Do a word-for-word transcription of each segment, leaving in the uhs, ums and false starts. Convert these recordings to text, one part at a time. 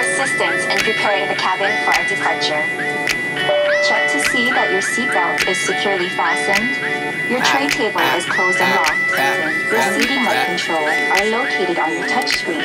assistance in preparing the cabin for our departure. Check to see that your seatbelt is securely fastened, your tray table is closed and locked, your seating light control are located on your touchscreen.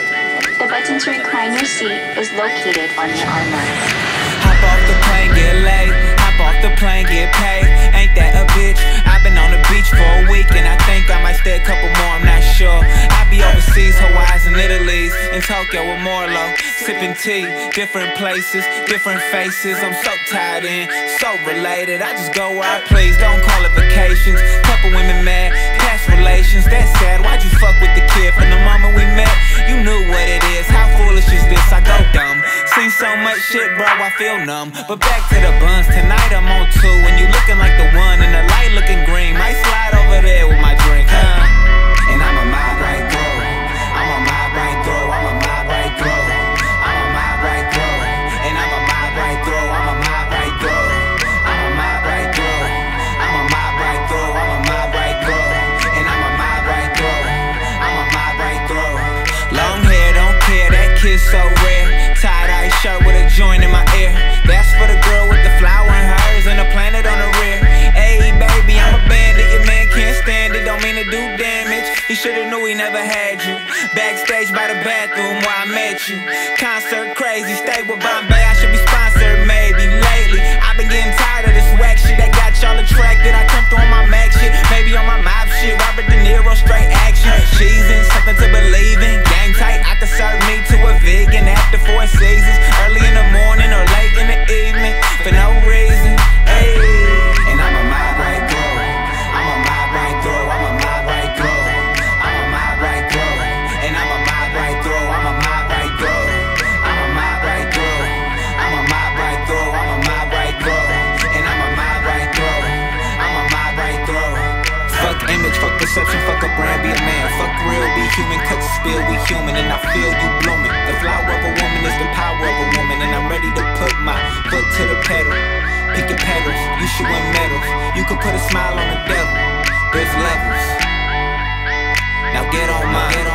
The button to recline your seat is located on your armrest. Hop off the plane, get laid. Hop off the plane, get paid. Ain't that a bitch? I've been on the beach for a week and I think I might stay a couple more, I'm not sure. I be overseas, Hawaii's and Italy's, in Tokyo with Morlo, sipping tea, different places, different faces. I'm so tied in, so related. I just go where I please, don't call it vacations. Couple women mad, past relations, that's sad. Why'd you fuck with the kid from the moment we met? You knew what it is, how foolish is this? I go dumb. Seen so much shit, bro, I feel numb. But back to the buns, tonight I'm on two. And you looking like the one, and the light looking green. Might slide over there with my drink, huh? And I'm a mob right through. I'm a mob right through. I'm a mob right through. I'm a mob right through. And I'm a mob right through. I'm a mob right through. I'm a mob right through. I'm a mob right through. I'm a mob right through. And I'm a mob right through. I'm a mob right through. Long hair, don't care, that kid's so rare. Tie-dye shirt with a joint in my ear. That's for the girl with the flower in hers and a planet on the rear. Hey baby, I'm a bandit, your man can't stand it. Don't mean to do damage, he should've knew he never had you. Backstage by the bathroom where I met you. Concert crazy, stay with Bombay, I should be sponsored maybe. Lately, I've been getting tired of this whack shit that got y'all attracted. I come through on my Mac shit, maybe on my mob shit. Robert De Niro, straight action. She's in something to believe in. Game tight, I could serve me to a vegan after four seasons. Early in the morning or late in the evening, for no reason. Hey, and I'm a mob right through. I'm a mob right through. I'm a mob right through. I'm a mob right through. And I'm a mob right through. I'm a mob right through. I'm a mob right through. I'm a mob right through. I'm a mob right through. And I'm a mob right through. I'm a mob right through. Fuck image, fuck perception, fuck a brand, be a man. Fuck real, be human, cut the spill, we human. And I feel you blooming. The flower of a woman is the power of a woman. And I'm ready to put my foot to the pedal. Pick your petals, you should win medals. You can put a smile on the devil, there's levels. Now get on my, get on